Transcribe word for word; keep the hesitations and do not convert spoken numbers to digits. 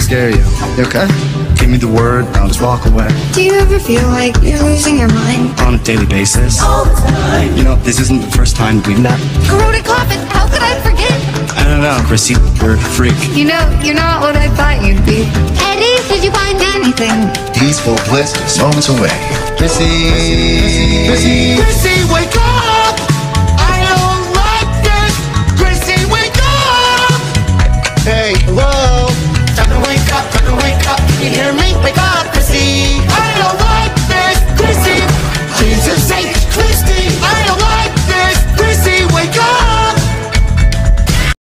scare you. You okay? Give me the word, I'll just walk away. Do you ever feel like you're losing your mind? On a daily basis. All the time. You know, this isn't the first time we've met. Corroded coffin, how could I forget? I don't know, Chrissy, you're a freak. You know, you're not what I thought you'd be. Eddie, did you find anything? Peaceful bliss, moments away. Chrissy, Chrissy, Chrissy, Chrissy, wake up!